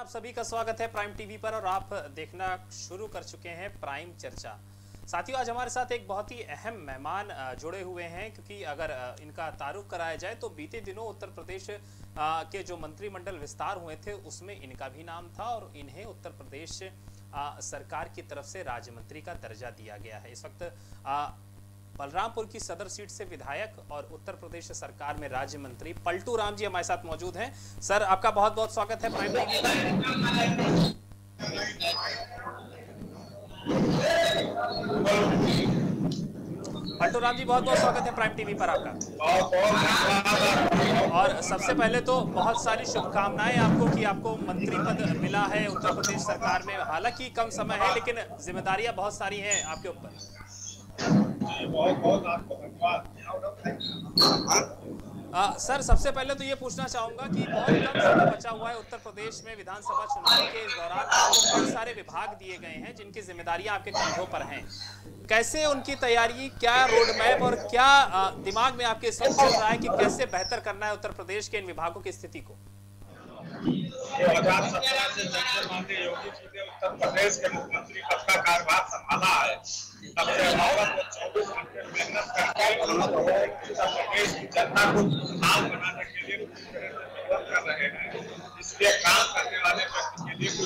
आप सभी का स्वागत है प्राइम टीवी पर और आप देखना शुरू कर चुके हैं प्राइम चर्चा। साथियों, आज हमारे साथ एक बहुत ही अहम मेहमान जुड़े हुए हैं, क्योंकि अगर इनका तारुफ कराया जाए तो बीते दिनों उत्तर प्रदेश के जो मंत्रिमंडल विस्तार हुए थे उसमें इनका भी नाम था और इन्हें उत्तर प्रदेश सरकार की तरफ से राज्य मंत्री का दर्जा दिया गया है। इस वक्त बलरामपुर की सदर सीट से विधायक और उत्तर प्रदेश सरकार में राज्य मंत्री पलटू राम जी हमारे साथ मौजूद हैं। सर, आपका बहुत बहुत स्वागत है प्राइम टीवी पर। पलटू राम जी, बहुत बहुत स्वागत है प्राइम टीवी पर आपका। और सबसे पहले तो बहुत सारी शुभकामनाएं आपको कि आपको मंत्री पद मिला है उत्तर प्रदेश सरकार में। हालांकि कम समय है लेकिन जिम्मेदारियां बहुत सारी हैं आपके ऊपर। बहुत बहुत आपको धन्यवाद। सर, सबसे पहले तो ये पूछना चाहूंगा कि बहुत कम समय बचा हुआ है उत्तर प्रदेश में विधानसभा चुनाव के। इस दौरान आपको कई सारे विभाग दिए गए हैं जिनकी जिम्मेदारियां आपके कंधों पर हैं। कैसे उनकी तैयारी, क्या रोड मैप और क्या दिमाग में आपके सब चल रहा है कि कैसे बेहतर करना है उत्तर प्रदेश के इन विभागों की स्थिति को? 2017 से जब से माननीय योगी जी ने उत्तर प्रदेश के मुख्यमंत्री पद का कार्यभार संभाला है, तब से भारत को 24 घंटे मेहनत करके उत्तर प्रदेश की जनता को खुशहाल बनाने के लिए पूरी तरह से मेहनत कर रहे हैं। इसलिए काम करने वाले व्यक्ति के लिए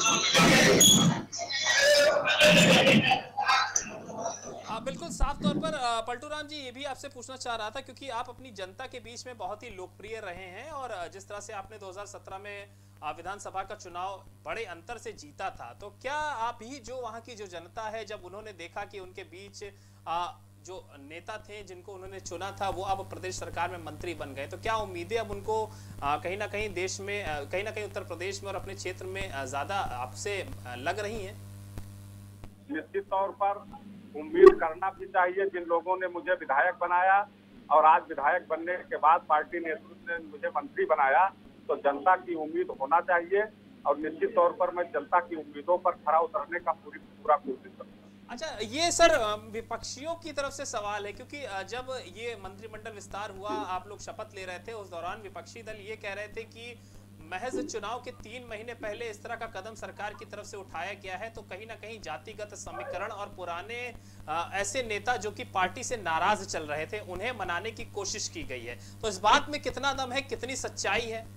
बिल्कुल साफ तौर पर पलटू राम जी, ये भी आपसे पूछना चाह रहा था क्योंकि आप अपनी जनता के बीच में बहुत ही लोकप्रिय रहे हैं और जिस तरह से आपने 2017 में विधानसभा का चुनाव बड़े अंतर से जीता था, तो क्या आप ही जो वहां की जो जनता है, जब उन्होंने देखा कि उनके बीच जो नेता थे जिनको उन्होंने चुना था वो अब प्रदेश सरकार में मंत्री बन गए, तो क्या उम्मीदें अब उनको कहीं ना कहीं देश में, कहीं ना कहीं उत्तर प्रदेश में और अपने क्षेत्र में ज्यादा आपसे लग रही हैं? निश्चित तौर पर उम्मीद करना भी चाहिए। जिन लोगों ने मुझे विधायक बनाया और आज विधायक बनने के बाद पार्टी नेतृत्व ने मुझे मंत्री बनाया, तो जनता की उम्मीद होना चाहिए और निश्चित तौर पर मैं जनता की उम्मीदों पर खरा उतरने का पूरा कोशिश करूंगा। अच्छा, ये सर विपक्षियों की तरफ से सवाल है, क्योंकि जब ये मंत्रिमंडल विस्तार हुआ, आप लोग शपथ ले रहे थे, उस दौरान विपक्षी दल ये कह रहे थे कि महज चुनाव के 3 महीने पहले इस तरह का कदम सरकार की तरफ से उठाया गया है, तो कहीं ना कहीं जातिगत समीकरण और पुराने ऐसे नेता जो कि पार्टी से नाराज चल रहे थे उन्हें मनाने की कोशिश की गई है। तो इस बात में कितना दम है, कितनी सच्चाई है?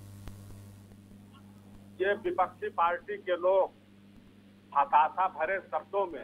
ये विपक्षी पार्टी के लोग हताशा भरे शब्दों में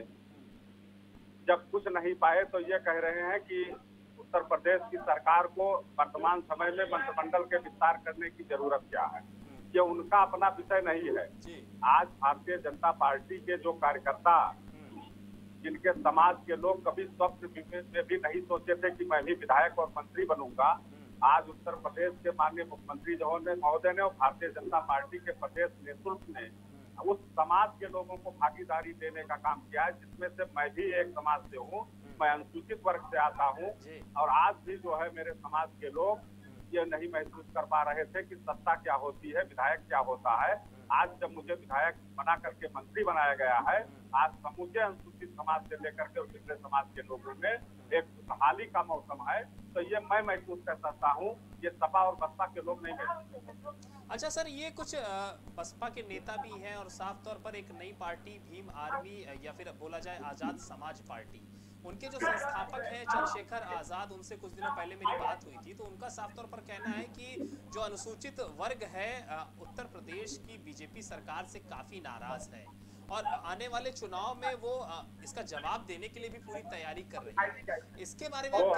जब कुछ नहीं पाए तो ये कह रहे हैं कि उत्तर प्रदेश की सरकार को वर्तमान समय में मंत्रिमंडल के विस्तार करने की जरूरत क्या है। ये उनका अपना विषय नहीं है। आज भारतीय जनता पार्टी के जो कार्यकर्ता, जिनके समाज के लोग कभी स्वप्न में भी नहीं सोचे थे कि मैं भी विधायक और मंत्री बनूंगा, आज उत्तर प्रदेश के माननीय मुख्यमंत्री महोदय ने और भारतीय जनता पार्टी के प्रदेश नेतृत्व ने उस समाज के लोगों को भागीदारी देने का काम किया है, जिसमें से मैं भी एक समाज से हूँ। मैं अनुसूचित वर्ग से आता हूँ और आज भी जो है मेरे समाज के लोग ये नहीं महसूस कर पा रहे थे कि सत्ता क्या होती है, विधायक क्या होता है। आज जब मुझे विधायक बना करके मंत्री बनाया गया है, आज समूचे अनुसूचित समाज से लेकर के पिछले समाज के लोगों में एक खुशहाली का मौसम है, तो ये मैं महसूस कर सकता हूँ, ये सपा और बसपा के लोग नहीं महसूस कर सकते। अच्छा सर, ये कुछ बसपा के नेता भी हैं और साफ तौर पर एक नई पार्टी भीम आर्मी या फिर बोला जाए आजाद समाज पार्टी, उनके जो संस्थापक हैं चंद्रशेखर आजाद, उनसे कुछ दिनों पहले मेरी बात हुई थी, तो उनका साफ तौर पर कहना है कि जो अनुसूचित वर्ग है उत्तर प्रदेश की बीजेपी सरकार से काफी नाराज है और आने वाले चुनाव में वो इसका जवाब देने के लिए भी पूरी तैयारी कर रही है। इसके बारे में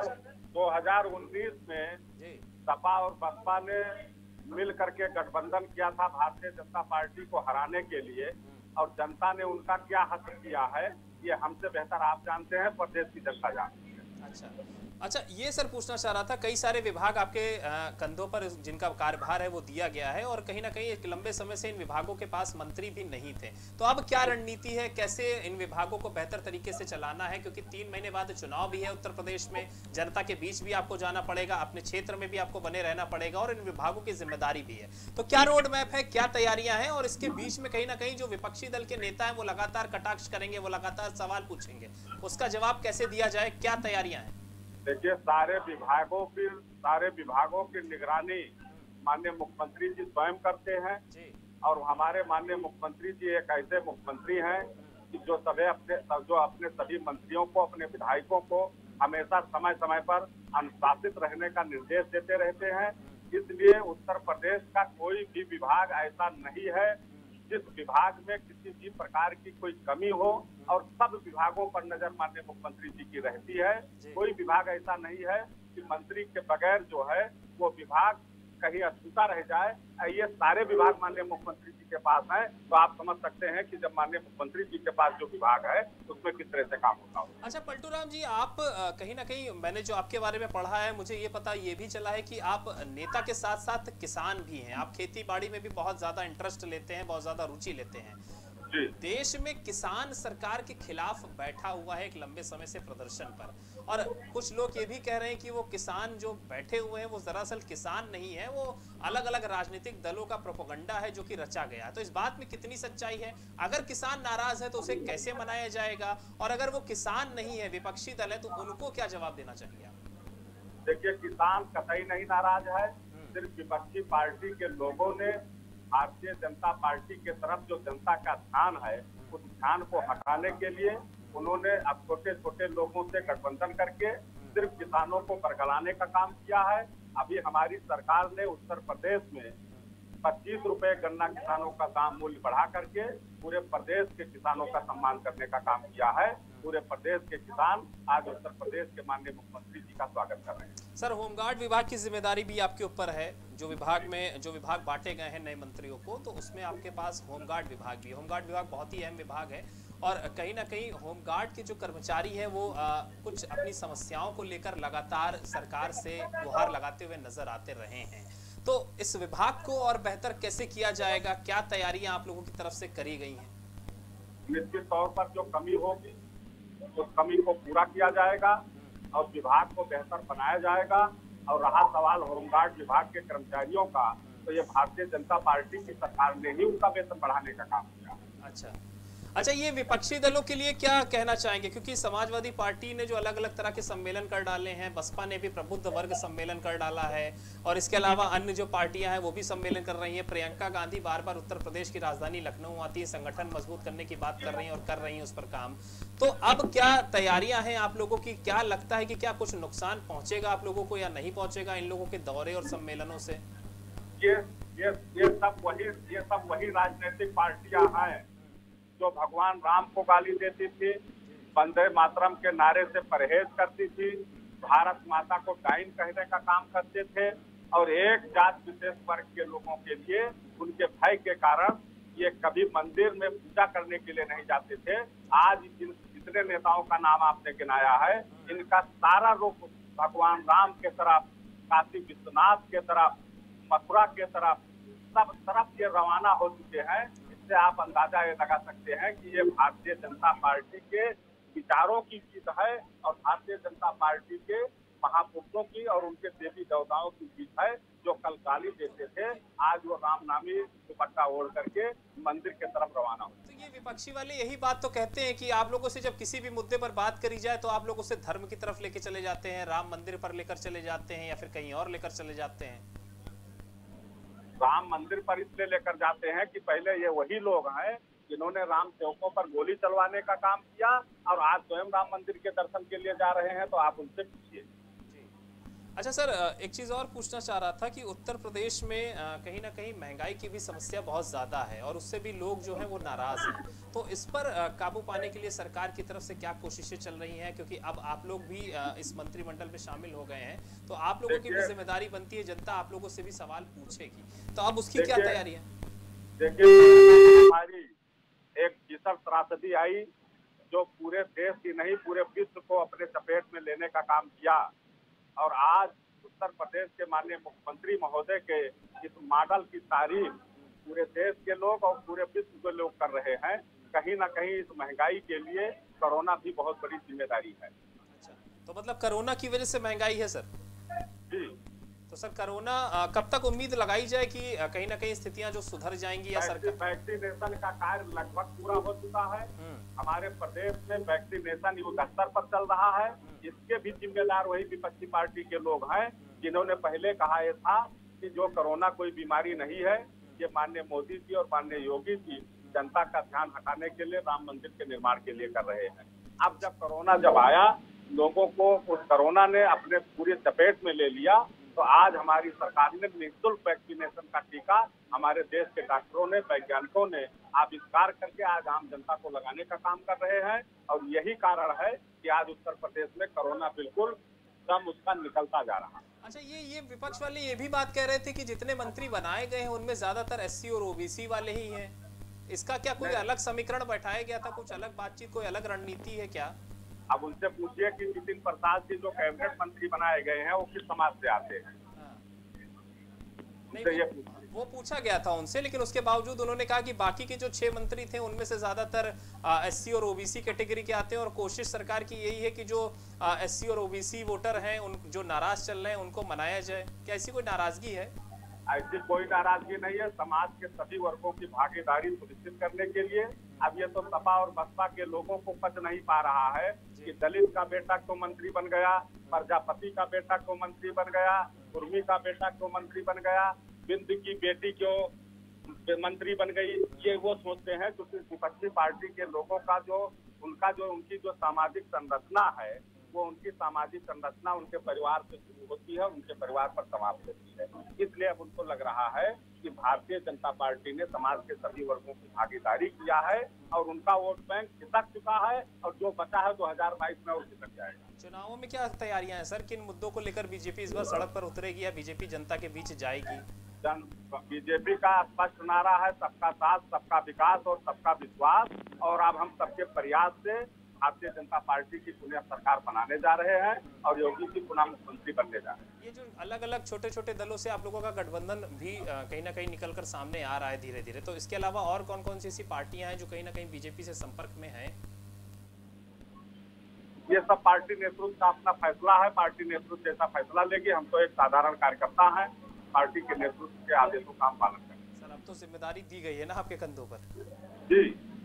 2019 में सपा और बसपा ने मिल करके गठबंधन किया था भारतीय जनता पार्टी को हराने के लिए, और जनता ने उनका क्या हासिल किया है ये हमसे बेहतर आप जानते हैं, प्रदेश की जनता जानती है। अच्छा, ये सर पूछना चाह रहा था, कई सारे विभाग आपके कंधों पर जिनका कार्यभार है वो दिया गया है और कहीं ना कहीं एक लंबे समय से इन विभागों के पास मंत्री भी नहीं थे, तो अब क्या रणनीति है, कैसे इन विभागों को बेहतर तरीके से चलाना है, क्योंकि 3 महीने बाद चुनाव भी है उत्तर प्रदेश में, जनता के बीच भी आपको जाना पड़ेगा, अपने क्षेत्र में भी आपको बने रहना पड़ेगा और इन विभागों की जिम्मेदारी भी है, तो क्या रोड मैप है, क्या तैयारियां हैं? और इसके बीच में कहीं ना कहीं जो विपक्षी दल के नेता है वो लगातार कटाक्ष करेंगे, वो लगातार सवाल पूछेंगे, उसका जवाब कैसे दिया जाए, क्या तैयारियां हैं? देखिए, सारे विभागों की निगरानी माननीय मुख्यमंत्री जी स्वयं करते हैं। और हमारे माननीय मुख्यमंत्री जी एक ऐसे मुख्यमंत्री हैं कि जो अपने सभी मंत्रियों को, अपने विधायकों को हमेशा समय समय पर अनुशासित रहने का निर्देश देते रहते हैं। इसलिए उत्तर प्रदेश का कोई भी विभाग ऐसा नहीं है जिस विभाग में किसी भी प्रकार की कोई कमी हो, और सब विभागों पर नजर माननीय मुख्यमंत्री जी की रहती है। कोई विभाग ऐसा नहीं है कि मंत्री के बगैर जो है वो विभाग कहीं अछूता रह जाए। ये सारे विभाग माननीय मुख्यमंत्री जी के पास हैं, तो आप समझ सकते हैं कि जब माननीय मुख्यमंत्री जी के पास जो विभाग है उसमें किस तरह से काम होता हो। अच्छा पलटू राम जी, आप कहीं ना कहीं, मैंने जो आपके बारे में पढ़ा है, मुझे ये पता ये भी चला है कि आप नेता के साथ साथ किसान भी हैं। आप खेती बाड़ी में भी बहुत ज्यादा इंटरेस्ट लेते हैं, बहुत ज्यादा रुचि लेते हैं। देश में किसान सरकार के खिलाफ बैठा हुआ है एक लंबे समय से प्रदर्शन पर, और कुछ लोग ये भी कह रहे हैं कि वो किसान जो बैठे हुए हैं वो दरअसल किसान नहीं है, वो अलग अलग राजनीतिक दलों का प्रोपेगेंडा है जो कि रचा गया। तो इस बात में कितनी सच्चाई है? अगर किसान नाराज है तो उसे कैसे मनाया जाएगा, और अगर वो किसान नहीं है, विपक्षी दल है, तो उनको क्या जवाब देना चाहिए? देखिए, किसान कतई नहीं नाराज है, सिर्फ विपक्षी पार्टी के लोगों ने भारतीय जनता पार्टी के तरफ जो जनता का ध्यान है उस ध्यान को हटाने के लिए उन्होंने अब छोटे छोटे लोगों से गठबंधन करके सिर्फ किसानों को बरगलाने का काम किया है। अभी हमारी सरकार ने उत्तर प्रदेश में 25 रुपए गन्ना किसानों का दाम मूल्य बढ़ा करके पूरे प्रदेश के किसानों का सम्मान करने का काम किया है। पूरे प्रदेश के किसान आज उत्तर प्रदेश के माननीय मुख्यमंत्री जी का स्वागत कर रहे हैं। सर, होमगार्ड विभाग की जिम्मेदारी भी आपके ऊपर है। जो विभाग बांटे गए हैं नए मंत्रियों को, तो उसमें आपके पास होमगार्ड विभाग भी है। होमगार्ड विभाग बहुत ही अहम विभाग है, और कहीं ना कहीं होमगार्ड के जो कर्मचारी हैं वो कुछ अपनी समस्याओं को लेकर लगातार सरकार से गुहार लगाते हुए नजर आते रहे हैं। तो इस विभाग को और बेहतर कैसे किया जाएगा? क्या तैयारियां आप लोगों की तरफ से करी गई हैं? निश्चित तौर पर जो कमी होगी उस कमी को पूरा किया जाएगा और विभाग को बेहतर बनाया जाएगा। और रहा सवाल होमगार्ड विभाग के कर्मचारियों का, तो ये भारतीय जनता पार्टी की सरकार ने ही उनका वेतन बढ़ाने का काम किया। अच्छा, ये विपक्षी दलों के लिए क्या कहना चाहेंगे? क्योंकि समाजवादी पार्टी ने जो अलग अलग तरह के सम्मेलन कर डाले हैं, बसपा ने भी प्रबुद्ध वर्ग सम्मेलन कर डाला है, और इसके अलावा अन्य जो पार्टियां हैं वो भी सम्मेलन कर रही हैं। प्रियंका गांधी बार बार उत्तर प्रदेश की राजधानी लखनऊ आती है, संगठन मजबूत करने की बात कर रही हैं और कर रही हैं उस पर काम। तो अब क्या तैयारियां हैं आप लोगों की? क्या लगता है कि क्या कुछ नुकसान पहुंचेगा आप लोगों को या नहीं पहुंचेगा इन लोगों के दौरे और सम्मेलनों से? ये सब वही राजनीतिक पार्टियां हैं जो भगवान राम को गाली देती थी, वंदे मातरम के नारे से परहेज करती थी, भारत माता को डाइन कहने का काम करते थे, और एक जात विशेष वर्ग के लोगों के लिए उनके भय के कारण ये कभी मंदिर में पूजा करने के लिए नहीं जाते थे। आज जितने नेताओं का नाम आपने गिनाया है, इनका सारा रुख भगवान राम के तरफ, काशी विश्वनाथ के तरफ, मथुरा के तरफ, सब तरफ ये रवाना हो चुके हैं। इससे आप अंदाजा ये लगा सकते हैं कि ये भारतीय जनता पार्टी के विचारों की जीत है और भारतीय जनता पार्टी के महापुरुषों की और उनके देवी देवताओं की जीत है, जो कल गाली देते थे, आज वो राम नामी दुपट्टा ओढ़ करके मंदिर के तरफ रवाना हो। तो ये विपक्षी वाले यही बात तो कहते हैं कि आप लोगों से जब किसी भी मुद्दे पर बात करी जाए तो आप लोग उसे धर्म की तरफ लेके चले जाते हैं, राम मंदिर पर लेकर चले जाते हैं, या फिर कहीं और लेकर चले जाते हैं। राम मंदिर पर इसलिए लेकर जाते हैं कि पहले ये वही लोग हैं जिन्होंने राम सेवकों पर गोली चलवाने का काम किया, और आज स्वयं राम मंदिर के दर्शन के लिए जा रहे हैं, तो आप उनसे पूछिए। अच्छा सर, एक चीज़ और पूछना चाह रहा था कि उत्तर प्रदेश में कहीं ना कहीं महंगाई की भी समस्या बहुत ज़्यादा है, और उससे भी लोग जो हैं वो नाराज़ हैं। तो इस पर काबू पाने के लिए सरकार की तरफ से क्या कोशिशें चल रही हैं? क्योंकि अब आप लोग भी इस मंत्रिमंडल में शामिल हो गए हैं, तो आप लोगों की भी जिम्मेदारी बनती है, जनता आप लोगों से भी सवाल पूछेगी, तो अब उसकी क्या तैयारी है? देखिए, हमारी एक भीषण त्रासदी आई जो पूरे देश ही नहीं पूरे विश्व को अपने चपेट में लेने का काम किया, और आज उत्तर प्रदेश के माननीय मुख्यमंत्री महोदय के इस मॉडल की तारीफ पूरे देश के लोग और पूरे विश्व के लोग कर रहे हैं। कहीं ना कहीं इस महंगाई के लिए कोरोना भी बहुत बड़ी जिम्मेदारी है। अच्छा, तो मतलब कोरोना की वजह से महंगाई है सर? जी। तो सर, कोरोना कब तक उम्मीद लगाई जाए कि कहीं ना कहीं स्थितियां जो सुधर जाएंगी, या सरकार? वैक्सीनेशन का कार्य लगभग पूरा हो चुका है। हमारे प्रदेश में वैक्सीनेशन युद्ध स्तर पर चल रहा है। इसके भी जिम्मेदार वही विपक्षी पार्टी के लोग हैं जिन्होंने पहले कहा यह था कि जो कोरोना कोई बीमारी नहीं है, ये माननीय मोदी जी और माननीय योगी जी जनता का ध्यान हटाने के लिए राम मंदिर के निर्माण के लिए कर रहे हैं। अब जब कोरोना जब आया, लोगों को उस कोरोना ने अपने पूरी चपेट में ले लिया, तो आज हमारी सरकार ने निःशुल्क वैक्सीनेशन का टीका हमारे देश के डॉक्टरों ने, वैज्ञानिकों ने आविष्कार करके आज आम जनता को लगाने का काम कर रहे हैं। और यही कारण है कि आज उत्तर प्रदेश में कोरोना बिल्कुल दम उसका निकलता जा रहा है। अच्छा, ये विपक्ष वाले ये भी बात कह रहे थे कि जितने मंत्री बनाए गए हैं उनमें ज्यादातर एससी और ओबीसी वाले ही हैं। इसका क्या कोई अलग समीकरण बैठाया गया था, कुछ अलग बातचीत, कोई अलग रणनीति है क्या? अब उनसे पूछिए कि नितिन प्रसाद जी जो कैबिनेट मंत्री बनाए गए हैं वो किस समाज से आते हैं। नहीं, वो पूछा गया था उनसे, लेकिन उसके बावजूद उन्होंने कहा कि बाकी के जो 6 मंत्री थे उनमें से ज्यादातर एससी और ओबीसी कैटेगरी के आते हैं और कोशिश सरकार की यही है कि जो एससी और ओबीसी वोटर हैं, उन जो नाराज चल रहे हैं उनको मनाया जाए। क्या ऐसी कोई नाराजगी है? ऐसी कोई नाराजगी नहीं है। समाज के सभी वर्गों की भागीदारी सुनिश्चित करने के लिए अब ये तो सपा और बसपा के लोगों को पच नहीं पा रहा है कि दलित का बेटा क्यों मंत्री बन गया, प्रजापति का बेटा क्यों मंत्री बन गया, उर्मी का बेटा क्यों मंत्री बन गया, बिंद की बेटी क्यों मंत्री बन गई। ये वो सोचते हैं क्योंकि विपक्षी पार्टी के लोगों का उनकी जो सामाजिक संरचना है, वो उनकी सामाजिक संरचना उनके परिवार से शुरू होती है, उनके परिवार पर समाप्त होती है। इसलिए अब उनको लग रहा है कि भारतीय जनता पार्टी ने समाज के सभी वर्गों की भागीदारी किया है और उनका वोट बैंक खिसक चुका है और जो बचा है 2022 में और खिसक जाएगा। चुनावों में क्या तैयारियां हैं सर? किन मुद्दों को लेकर बीजेपी इस बार सड़क पर उतरेगी या बीजेपी जनता के बीच जाएगी? बीजेपी का स्पष्ट नारा है सबका साथ, सबका विकास और सबका विश्वास। और अब हम सबके प्रयास से भारतीय जनता पार्टी की पुनः सरकार बनाने जा रहे हैं और योगी जी पुनः मुख्यमंत्री बनने जा रहे हैं। ये जो अलग अलग छोटे छोटे दलों से आप लोगों का गठबंधन भी कहीं ना कहीं निकलकर सामने आ रहा है धीरे धीरे, तो इसके अलावा और कौन कौन सी ऐसी पार्टियां हैं जो कहीं ना कहीं बीजेपी से संपर्क में हैं? ये सब पार्टी नेतृत्व का अपना फैसला है। पार्टी नेतृत्व जैसा फैसला लेगी। हम तो एक साधारण कार्यकर्ता हैं, पार्टी के नेतृत्व के आदेशों का हम पालन करेंगे। सर, अब तो जिम्मेदारी दी गई है ना आपके कंधों पर? जी,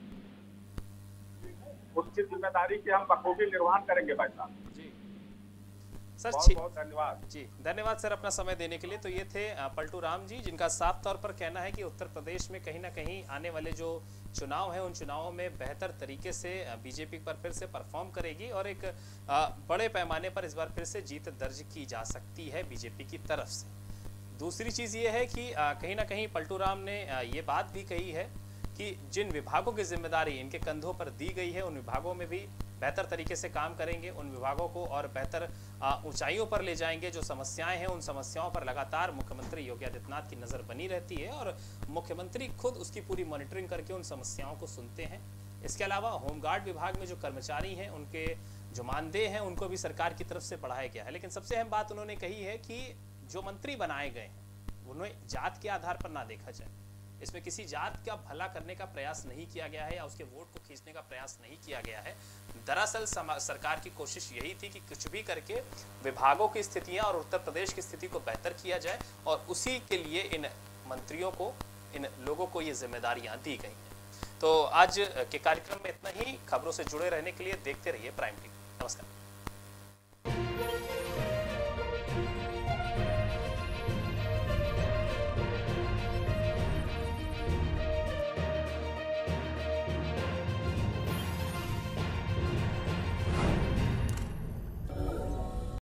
उसकी जिम्मेदारी की हम बखूबी निर्वहन करेंगे भाई साहब। जी सर, बहुत बहुत धन्यवाद। जी धन्यवाद सर अपना समय देने के लिए। तो ये थे पलटू राम जी, जिनका साफ तौर पर कहना है कि उत्तर प्रदेश में कहीं ना कहीं आने वाले जो चुनाव है उन चुनावों में बेहतर तरीके से बीजेपी पर फिर से परफॉर्म करेगी और एक बड़े पैमाने पर इस बार फिर से जीत दर्ज की जा सकती है बीजेपी की तरफ से। दूसरी चीज़ ये है कि कहीं ना कहीं पलटू राम ने ये बात भी कही है कि जिन विभागों की जिम्मेदारी इनके कंधों पर दी गई है उन विभागों में भी बेहतर तरीके से काम करेंगे, उन विभागों को और बेहतर ऊंचाइयों पर ले जाएंगे। जो समस्याएं हैं उन समस्याओं पर लगातार मुख्यमंत्री योगी आदित्यनाथ की नज़र बनी रहती है और मुख्यमंत्री खुद उसकी पूरी मॉनिटरिंग करके उन समस्याओं को सुनते हैं। इसके अलावा होमगार्ड विभाग में जो कर्मचारी हैं उनके जो मानदेय हैं उनको भी सरकार की तरफ से बढ़ाया गया है। लेकिन सबसे अहम बात उन्होंने कही है कि जो मंत्री बनाए गए हैं उन्हें जात के आधार पर ना देखा जाए। इसमें किसी जात का भला करने का प्रयास नहीं किया गया है या उसके वोट को खींचने का प्रयास नहीं किया गया है। दरअसल सरकार की कोशिश यही थी कि कुछ भी करके विभागों की स्थितियां और उत्तर प्रदेश की स्थिति को बेहतर किया जाए और उसी के लिए इन मंत्रियों को, इन लोगों को ये जिम्मेदारियां दी गई हैं। तो आज के कार्यक्रम में इतना ही। खबरों से जुड़े रहने के लिए देखते रहिए प्राइम टीवी। नमस्कार।